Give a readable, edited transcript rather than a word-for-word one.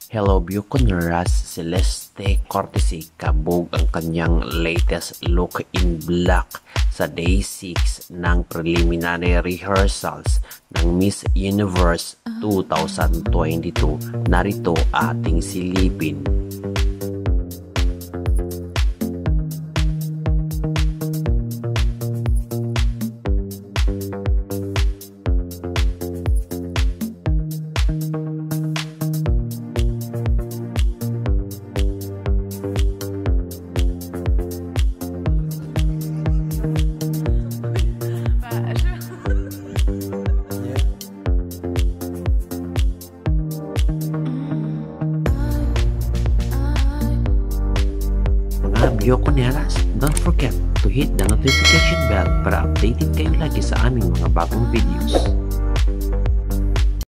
Hello Buconeras, Celeste Cortesi kabog ang kanyang latest look in black sa Day 6 ng preliminary rehearsals ng Miss Universe 2022. Narito ating silipin. Buconeras, don't forget to hit the notification bell para updated kayo lagi sa aming mga bagong videos.